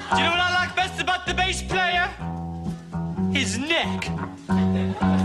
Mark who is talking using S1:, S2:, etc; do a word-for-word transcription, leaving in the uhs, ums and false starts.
S1: Do you know what I like best about the bass player? His neck.